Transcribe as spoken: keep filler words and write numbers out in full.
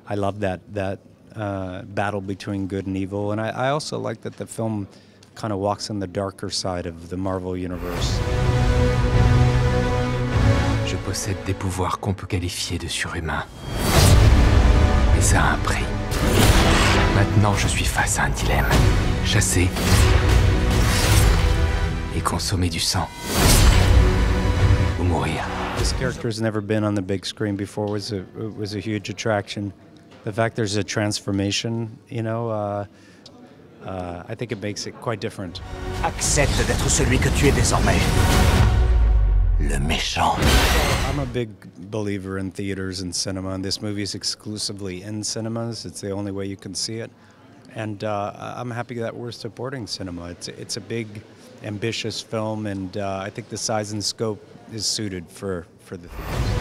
I love that that uh, battle between good and evil, and I, I also like that the film kind of walks on the darker side of the Marvel universe. Je possède des pouvoirs qu'on peut qualifier de surhumains. Mais ça a un prix. Maintenant, je suis face à un dilemme. Chasser et consommer du sang. Ou mourir. This character has never been on the big screen before was a was a huge attraction. The fact there's a transformation, you know, uh, uh, I think it makes it quite different. Accepte d'être celui que tu es désormais. Le méchant. I'm a big believer in theaters and cinema, and this movie is exclusively in cinemas. It's the only way you can see it. And uh, I'm happy that we're supporting cinema. It's, it's a big, ambitious film, and uh, I think the size and scope is suited for, for the theater.